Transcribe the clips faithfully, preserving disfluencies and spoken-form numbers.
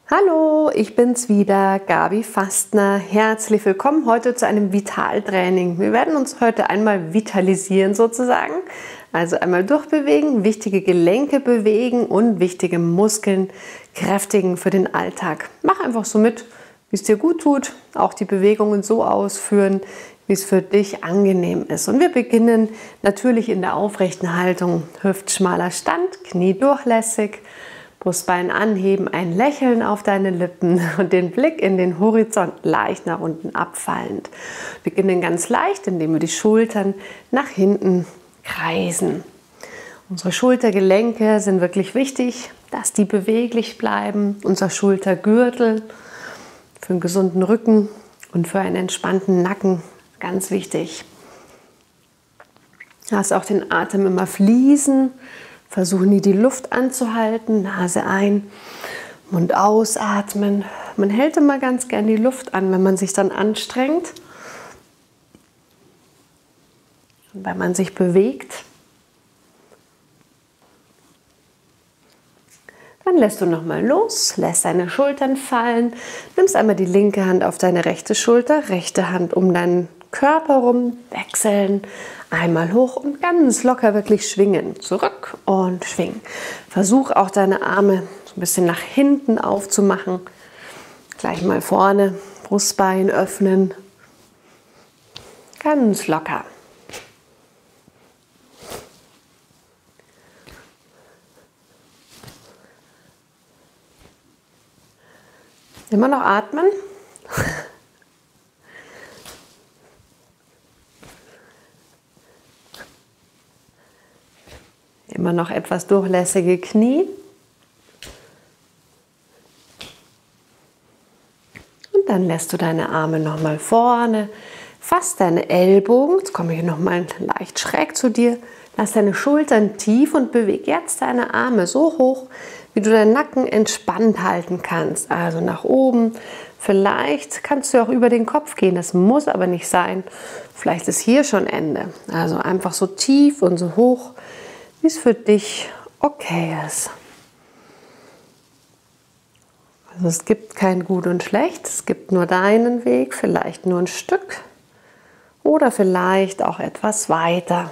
Hallo, ich bin's wieder, Gabi Fastner. Herzlich willkommen heute zu einem Vitaltraining. Wir werden uns heute einmal vitalisieren sozusagen, also einmal durchbewegen, wichtige Gelenke bewegen und wichtige Muskeln kräftigen für den Alltag. Mach einfach so mit, wie es dir gut tut, auch die Bewegungen so ausführen, wie es für dich angenehm ist. Und wir beginnen natürlich in der aufrechten Haltung, hüftschmaler Stand, Knie durchlässig. Brustbein anheben, ein Lächeln auf deine Lippen und den Blick in den Horizont leicht nach unten abfallend. Wir beginnen ganz leicht, indem wir die Schultern nach hinten kreisen. Unsere Schultergelenke sind wirklich wichtig, dass die beweglich bleiben. Unser Schultergürtel für einen gesunden Rücken und für einen entspannten Nacken, ganz wichtig. Lass auch den Atem immer fließen. Versuchen nie die Luft anzuhalten, Nase ein, Mund ausatmen. Man hält immer ganz gern die Luft an, wenn man sich dann anstrengt. Und wenn man sich bewegt, dann lässt du nochmal los, lässt deine Schultern fallen, nimmst einmal die linke Hand auf deine rechte Schulter, rechte Hand um deinen Körper rum, wechseln, einmal hoch und ganz locker wirklich schwingen. Zurück und schwingen. Versuch auch deine Arme so ein bisschen nach hinten aufzumachen. Gleich mal vorne, Brustbein öffnen. Ganz locker. Immer noch atmen. Immer noch etwas durchlässige Knie. Und dann lässt du deine Arme nochmal vorne. Fass deine Ellbogen. Jetzt komme ich nochmal leicht schräg zu dir. Lass deine Schultern tief und beweg jetzt deine Arme so hoch, wie du deinen Nacken entspannt halten kannst. Also nach oben. Vielleicht kannst du auch über den Kopf gehen. Das muss aber nicht sein. Vielleicht ist hier schon Ende. Also einfach so tief und so hoch, wie es für dich okay ist. Also es gibt kein Gut und Schlecht, es gibt nur deinen Weg, vielleicht nur ein Stück oder vielleicht auch etwas weiter.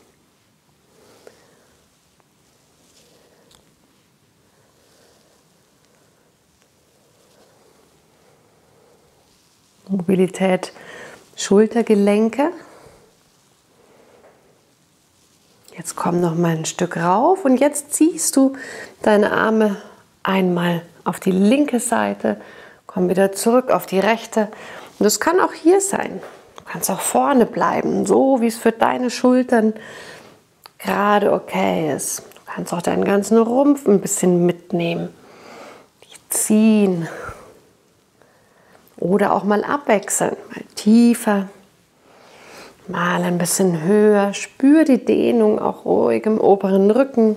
Mobilität, Schultergelenke. Jetzt komm noch mal ein Stück rauf und jetzt ziehst du deine Arme einmal auf die linke Seite, komm wieder zurück auf die rechte. Und das kann auch hier sein. Du kannst auch vorne bleiben, so wie es für deine Schultern gerade okay ist. Du kannst auch deinen ganzen Rumpf ein bisschen mitnehmen, dich ziehen oder auch mal abwechseln, mal tiefer. Mal ein bisschen höher, spür die Dehnung auch ruhig im oberen Rücken.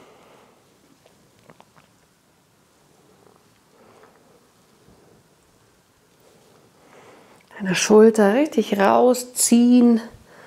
Deine Schulter richtig rausziehen.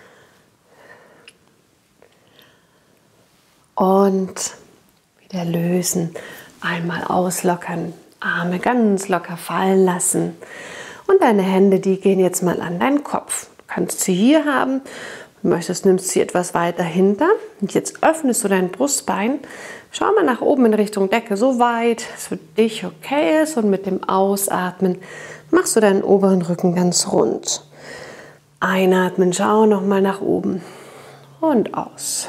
Und wieder lösen. Einmal auslockern, Arme ganz locker fallen lassen. Und deine Hände, die gehen jetzt mal an deinen Kopf. Du kannst sie hier haben, wenn du möchtest, nimmst du sie etwas weiter hinter. Und jetzt öffnest du dein Brustbein. Schau mal nach oben in Richtung Decke, so weit es für dich okay ist. Und mit dem Ausatmen machst du deinen oberen Rücken ganz rund. Einatmen, schau nochmal nach oben und aus.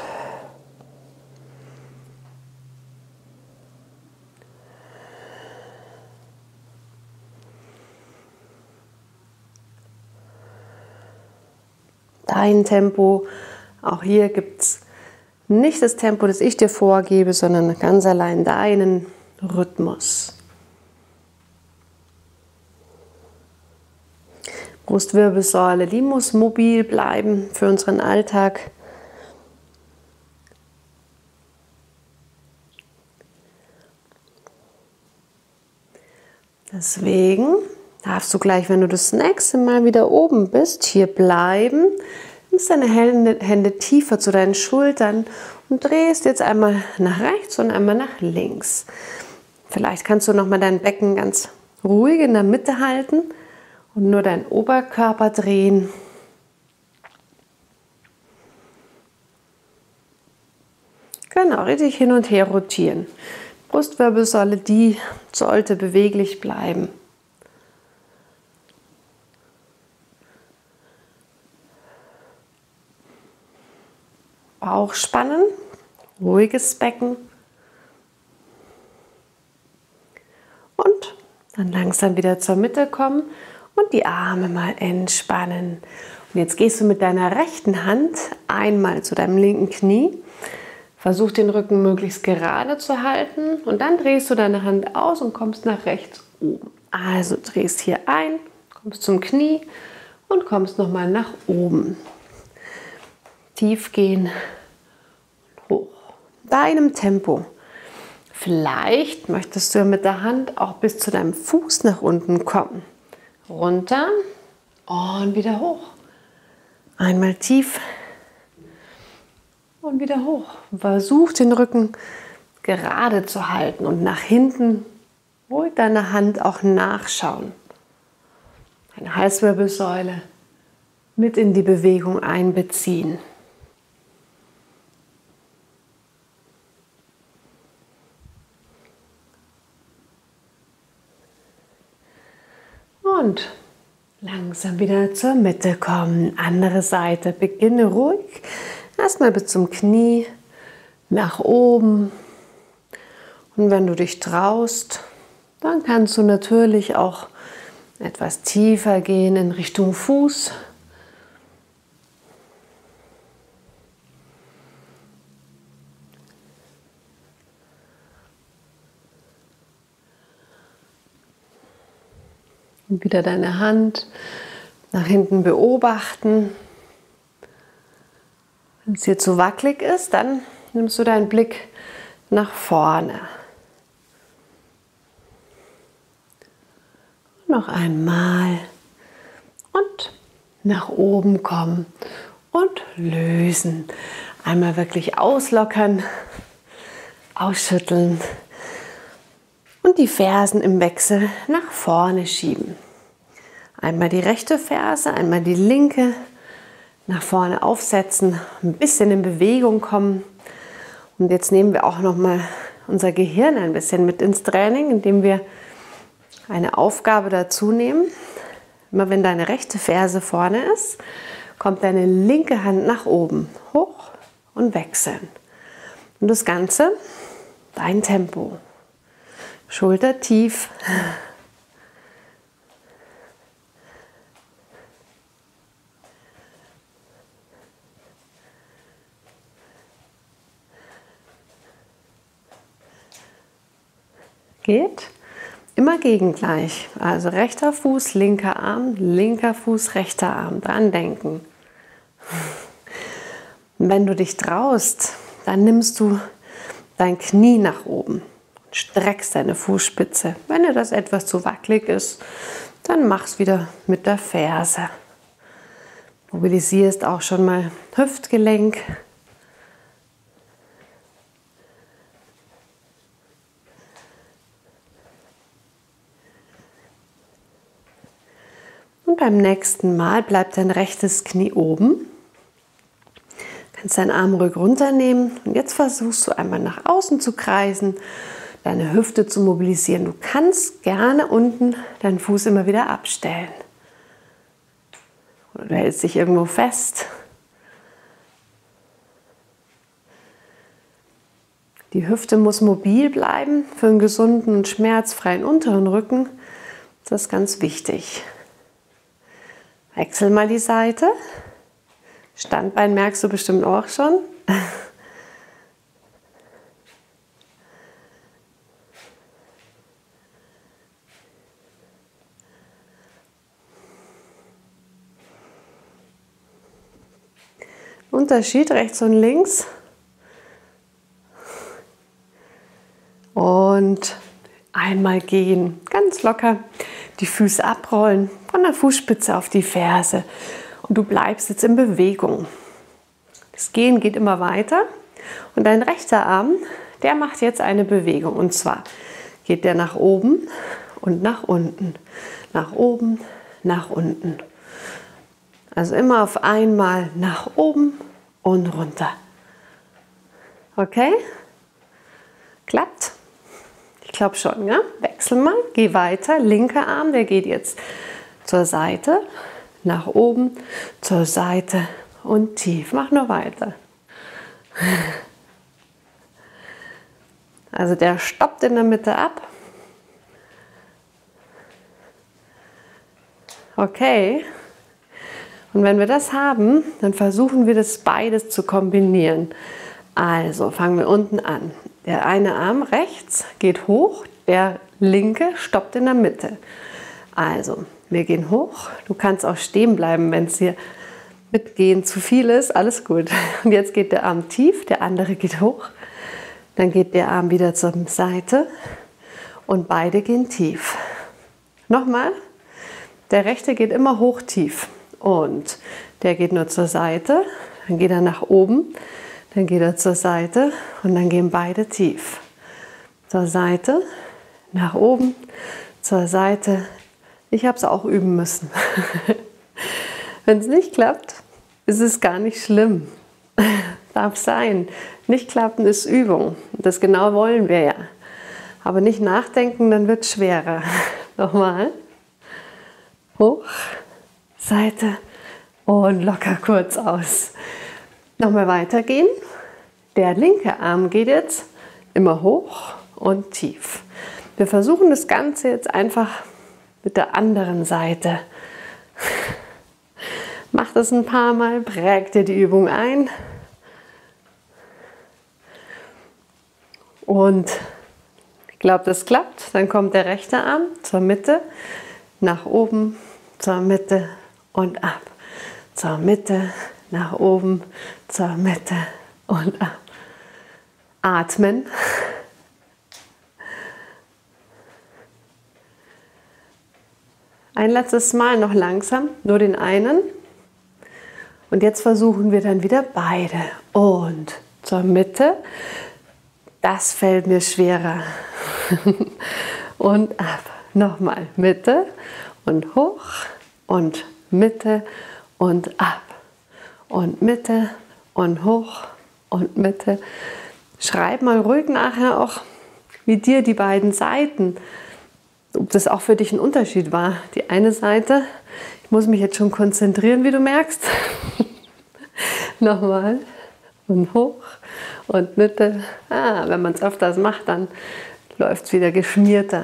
Dein Tempo. Auch hier gibt es nicht das Tempo, das ich dir vorgebe, sondern ganz allein deinen Rhythmus. Brustwirbelsäule, die muss mobil bleiben für unseren Alltag. Deswegen darfst du gleich, wenn du das nächste Mal wieder oben bist, hier bleiben. Nimmst deine Hände, Hände tiefer zu deinen Schultern und drehst jetzt einmal nach rechts und einmal nach links. Vielleicht kannst du noch mal dein Becken ganz ruhig in der Mitte halten und nur deinen Oberkörper drehen. Genau, richtig hin und her rotieren. Brustwirbelsäule, die sollte beweglich bleiben. Bauch spannen, ruhiges Becken. Und dann langsam wieder zur Mitte kommen und die Arme mal entspannen. Und jetzt gehst du mit deiner rechten Hand einmal zu deinem linken Knie. Versuch den Rücken möglichst gerade zu halten und dann drehst du deine Hand aus und kommst nach rechts oben. Also drehst hier ein, kommst zum Knie und kommst nochmal nach oben. Tief gehen und hoch. Deinem Tempo. Vielleicht möchtest du mit der Hand auch bis zu deinem Fuß nach unten kommen. Runter und wieder hoch. Einmal tief und wieder hoch. Versuch den Rücken gerade zu halten und nach hinten ruhig deine Hand auch nachschauen. Deine Halswirbelsäule mit in die Bewegung einbeziehen. Und langsam wieder zur Mitte kommen. Andere Seite. Beginne ruhig. Erstmal bis zum Knie, nach oben. Und wenn du dich traust, dann kannst du natürlich auch etwas tiefer gehen in Richtung Fuß. Und wieder deine Hand nach hinten beobachten. Wenn es hier zu wackelig ist, dann nimmst du deinen Blick nach vorne. Noch einmal und nach oben kommen und lösen. Einmal wirklich auslockern, ausschütteln und die Fersen im Wechsel nach vorne schieben. Einmal die rechte Ferse, einmal die linke. Nach vorne aufsetzen, ein bisschen in Bewegung kommen. Und jetzt nehmen wir auch noch mal unser Gehirn ein bisschen mit ins Training, indem wir eine Aufgabe dazu nehmen. Immer wenn deine rechte Ferse vorne ist, kommt deine linke Hand nach oben, hoch und wechseln. Und das Ganze, dein Tempo. Schulter tief. Geht immer gegengleich. Also rechter Fuß, linker Arm, linker Fuß, rechter Arm. Dran denken. Und wenn du dich traust, dann nimmst du dein Knie nach oben und streckst deine Fußspitze. Wenn dir das etwas zu wackelig ist, dann mach's wieder mit der Ferse. Mobilisierst auch schon mal Hüftgelenk. Und beim nächsten Mal bleibt dein rechtes Knie oben. Kannst deinen Arm ruhig runternehmen. Und jetzt versuchst du einmal nach außen zu kreisen, deine Hüfte zu mobilisieren. Du kannst gerne unten deinen Fuß immer wieder abstellen. Oder du hältst dich irgendwo fest. Die Hüfte muss mobil bleiben für einen gesunden und schmerzfreien unteren Rücken. Das ist ganz wichtig. Wechsel mal die Seite. Standbein merkst du bestimmt auch schon. Unterschied rechts und links. Und einmal gehen, ganz locker die Füße abrollen, von der Fußspitze auf die Ferse. Und du bleibst jetzt in Bewegung. Das Gehen geht immer weiter. Und dein rechter Arm, der macht jetzt eine Bewegung. Und zwar geht der nach oben und nach unten. Nach oben, nach unten. Also immer auf einmal nach oben und runter. Okay? Klappt? Ich glaube schon, ja? Wechsel mal, geh weiter. Linker Arm, der geht jetzt zur Seite, nach oben, zur Seite und tief. Mach nur weiter. Also der stoppt in der Mitte ab. Okay. Und wenn wir das haben, dann versuchen wir das beides zu kombinieren. Also fangen wir unten an. Der eine Arm rechts geht hoch, der linke stoppt in der Mitte. Also wir gehen hoch. Du kannst auch stehen bleiben, wenn es hier mitgehen zu viel ist. Alles gut. Und jetzt geht der Arm tief, der andere geht hoch. Dann geht der Arm wieder zur Seite und beide gehen tief. Nochmal. Der rechte geht immer hoch, tief. Und der geht nur zur Seite. Dann geht er nach oben. Dann geht er zur Seite und dann gehen beide tief. Zur Seite, nach oben, zur Seite. Ich habe es auch üben müssen. Wenn es nicht klappt, ist es gar nicht schlimm. Darf sein. Nicht klappen ist Übung. Das genau wollen wir ja. Aber nicht nachdenken, dann wird es schwerer. Nochmal. Hoch, Seite und locker kurz aus. Nochmal weitergehen. Der linke Arm geht jetzt immer hoch und tief. Wir versuchen das Ganze jetzt einfach mit der anderen Seite. Mach das ein paar Mal, präg dir die Übung ein. Und ich glaube, das klappt. Dann kommt der rechte Arm zur Mitte, nach oben, zur Mitte und ab. Zur Mitte, nach oben, zur Mitte und ab. Atmen. Ein letztes Mal noch langsam, nur den einen. Und jetzt versuchen wir dann wieder beide. Und zur Mitte. Das fällt mir schwerer. Und ab. Nochmal Mitte und hoch und Mitte und ab. Und Mitte und hoch und Mitte. Schreib mal ruhig nachher auch, wie dir die beiden Seiten, ob das auch für dich ein Unterschied war. Die eine Seite, ich muss mich jetzt schon konzentrieren, wie du merkst. Nochmal und hoch und Mitte. Ah, wenn man es öfters macht, dann läuft es wieder geschmierter.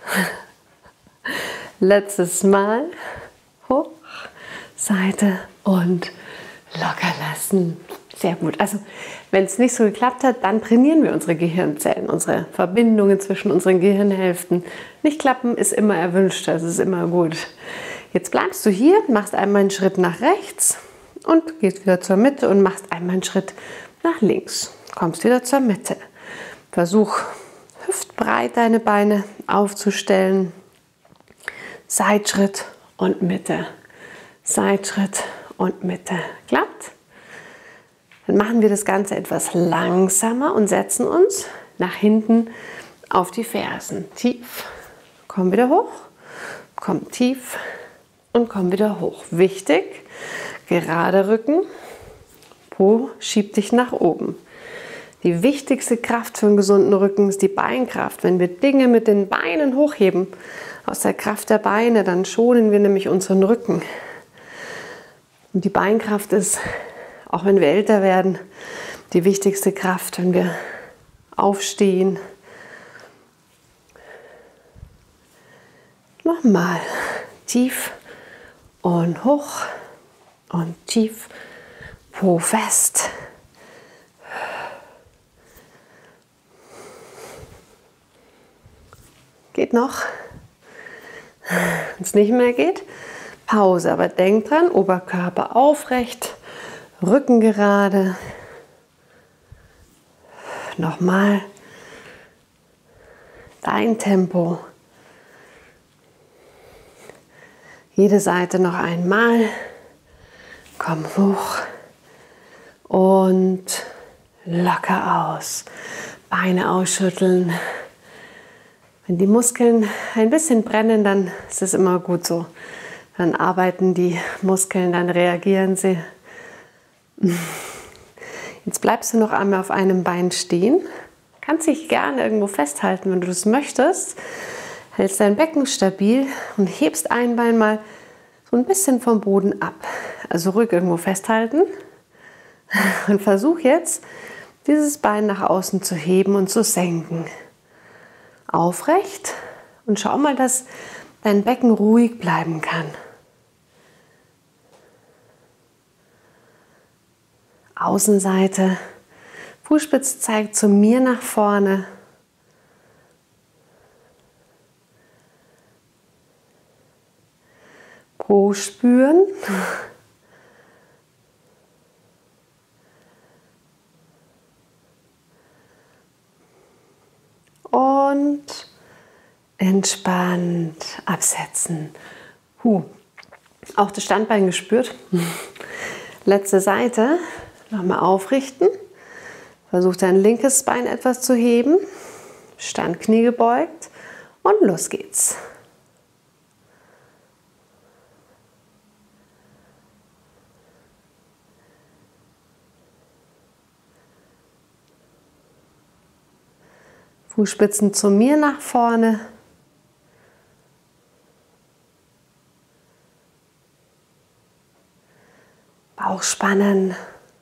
Letztes Mal. Hoch, Seite und locker lassen. Sehr gut. Also, wenn es nicht so geklappt hat, dann trainieren wir unsere Gehirnzellen, unsere Verbindungen zwischen unseren Gehirnhälften. Nicht klappen ist immer erwünscht, das ist immer gut. Jetzt bleibst du hier, machst einmal einen Schritt nach rechts und gehst wieder zur Mitte und machst einmal einen Schritt nach links. Kommst wieder zur Mitte. Versuch, hüftbreit deine Beine aufzustellen. Seitschritt und Mitte. Seitschritt und Mitte. Klappt? Dann machen wir das Ganze etwas langsamer und setzen uns nach hinten auf die Fersen. Tief, komm wieder hoch, komm tief und komm wieder hoch. Wichtig, gerade Rücken, Po schiebt dich nach oben. Die wichtigste Kraft für einen gesunden Rücken ist die Beinkraft. Wenn wir Dinge mit den Beinen hochheben, aus der Kraft der Beine, dann schonen wir nämlich unseren Rücken. Und die Beinkraft ist, auch wenn wir älter werden, die wichtigste Kraft, wenn wir aufstehen. Nochmal tief und hoch und tief, Po fest. Geht noch? Wenn es nicht mehr geht, Pause. Aber denk dran, Oberkörper aufrecht, Rücken gerade. Nochmal. Dein Tempo. Jede Seite noch einmal. Komm hoch. Und locker aus. Beine ausschütteln. Wenn die Muskeln ein bisschen brennen, dann ist es immer gut so. Dann arbeiten die Muskeln, dann reagieren sie. Jetzt bleibst du noch einmal auf einem Bein stehen. Kannst dich gerne irgendwo festhalten, wenn du das möchtest. Hältst dein Becken stabil und hebst ein Bein mal so ein bisschen vom Boden ab. Also ruhig irgendwo festhalten. Und versuch jetzt, dieses Bein nach außen zu heben und zu senken. Aufrecht und schau mal, dass dein Becken ruhig bleiben kann. Außenseite, Fußspitze zeigt zu mir nach vorne. Po spüren. Und entspannt absetzen. Huh. Auch das Standbein gespürt. Letzte Seite. Nochmal aufrichten. Versuch dein linkes Bein etwas zu heben. Standknie gebeugt. Und los geht's. Fußspitzen zu mir nach vorne. Bauch spannen.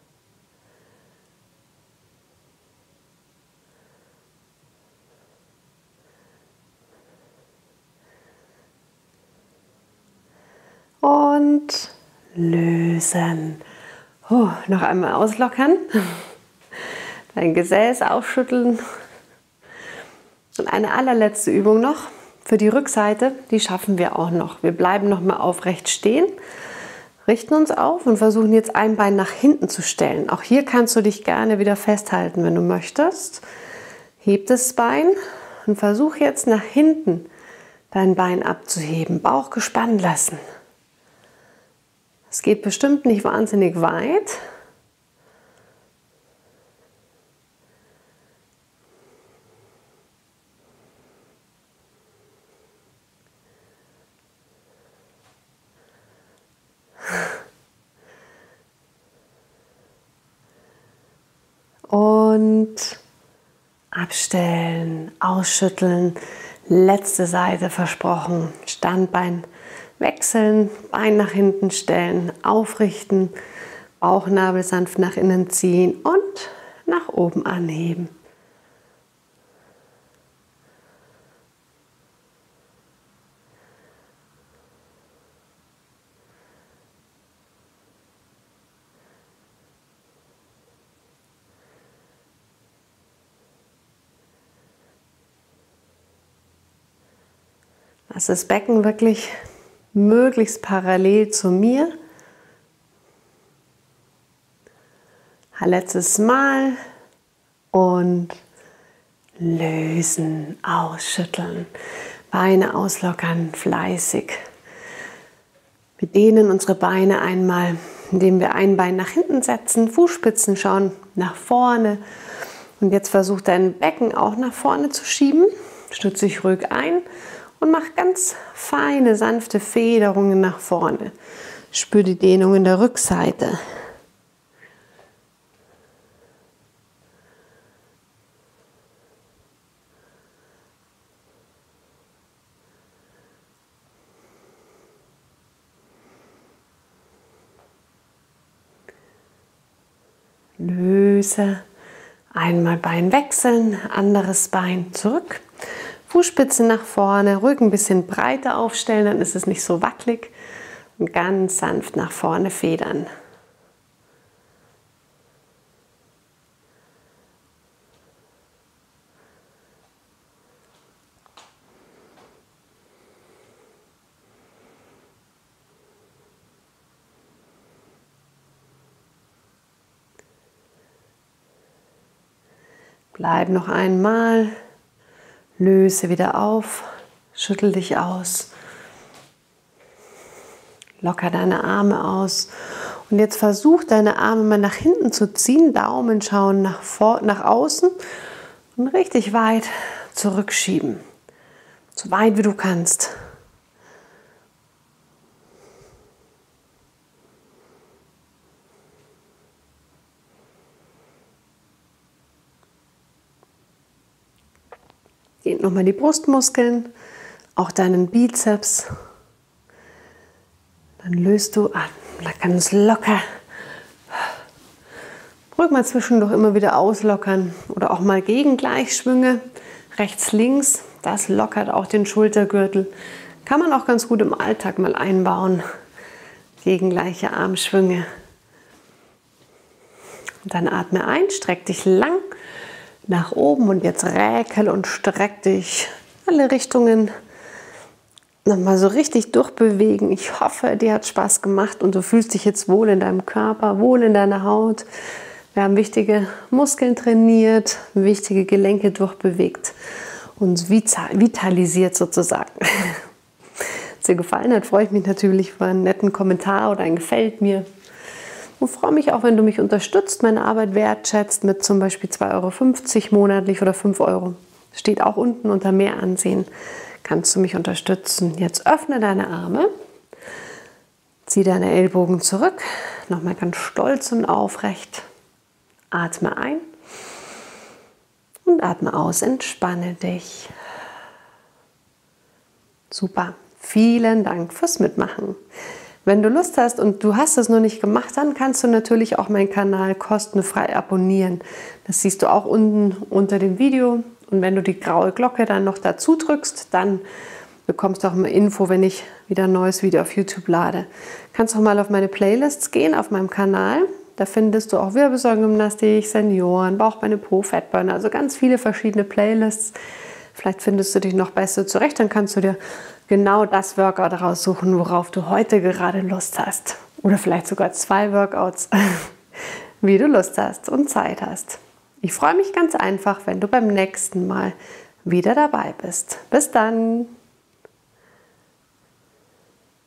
Und lösen. Oh, noch einmal auslockern. Dein Gesäß aufschütteln. Und eine allerletzte Übung noch für die Rückseite, die schaffen wir auch noch. Wir bleiben noch mal aufrecht stehen, richten uns auf und versuchen jetzt ein Bein nach hinten zu stellen. Auch hier kannst du dich gerne wieder festhalten, wenn du möchtest. Heb das Bein und versuch jetzt nach hinten dein Bein abzuheben. Bauch gespannt lassen. Es geht bestimmt nicht wahnsinnig weit. Und abstellen, ausschütteln, letzte Seite versprochen, Standbein wechseln, Bein nach hinten stellen, aufrichten, Bauchnabel sanft nach innen ziehen und nach oben anheben. Lass das Becken wirklich möglichst parallel zu mir. Letztes Mal und lösen, ausschütteln, Beine auslockern, fleißig. Wir dehnen unsere Beine einmal, indem wir ein Bein nach hinten setzen, Fußspitzen schauen nach vorne. Und jetzt versuch dein Becken auch nach vorne zu schieben. Stütze dich ruhig ein. Und mach ganz feine, sanfte Federungen nach vorne. Spür die Dehnung in der Rückseite. Löse. Einmal Bein wechseln, anderes Bein zurück. Fußspitze nach vorne, Rücken ein bisschen breiter aufstellen, dann ist es nicht so wackelig. Und ganz sanft nach vorne federn. Bleib noch einmal. Löse wieder auf, schüttel dich aus, locker deine Arme aus und jetzt versuch deine Arme mal nach hinten zu ziehen, Daumen schauen nach, vor, nach außen und richtig weit zurückschieben. so weit wie du kannst. Geht nochmal die Brustmuskeln, auch deinen Bizeps. Dann löst du an, ganz locker. Ruhig mal zwischendurch immer wieder auslockern oder auch mal Gegengleichschwünge, rechts, links. Das lockert auch den Schultergürtel. Kann man auch ganz gut im Alltag mal einbauen. Gegengleiche Armschwünge. Und dann atme ein, streck dich lang nach oben und jetzt räkel und streck dich alle Richtungen. Nochmal so richtig durchbewegen. Ich hoffe, dir hat Spaß gemacht und du fühlst dich jetzt wohl in deinem Körper, wohl in deiner Haut. Wir haben wichtige Muskeln trainiert, wichtige Gelenke durchbewegt, uns vitalisiert sozusagen. Wenn es dir gefallen hat, freue ich mich natürlich über einen netten Kommentar oder ein Gefällt mir. Und freue mich auch, wenn du mich unterstützt, meine Arbeit wertschätzt mit zum Beispiel zwei Euro fünfzig monatlich oder fünf Euro. Steht auch unten unter Mehr ansehen. Kannst du mich unterstützen. Jetzt öffne deine Arme, zieh deine Ellbogen zurück, nochmal ganz stolz und aufrecht. Atme ein und atme aus, entspanne dich. Super, vielen Dank fürs Mitmachen. Wenn du Lust hast und du hast es noch nicht gemacht, dann kannst du natürlich auch meinen Kanal kostenfrei abonnieren. Das siehst du auch unten unter dem Video. Und wenn du die graue Glocke dann noch dazu drückst, dann bekommst du auch eine Info, wenn ich wieder ein neues Video auf YouTube lade. Kannst auch mal auf meine Playlists gehen, auf meinem Kanal. Da findest du auch Wirbelsäulengymnastik, Senioren, Bauchbeine, Po, Fettburner, also ganz viele verschiedene Playlists. Vielleicht findest du dich noch besser zurecht, dann kannst du dir genau das Workout raussuchen, worauf du heute gerade Lust hast. Oder vielleicht sogar zwei Workouts, wie du Lust hast und Zeit hast. Ich freue mich ganz einfach, wenn du beim nächsten Mal wieder dabei bist. Bis dann!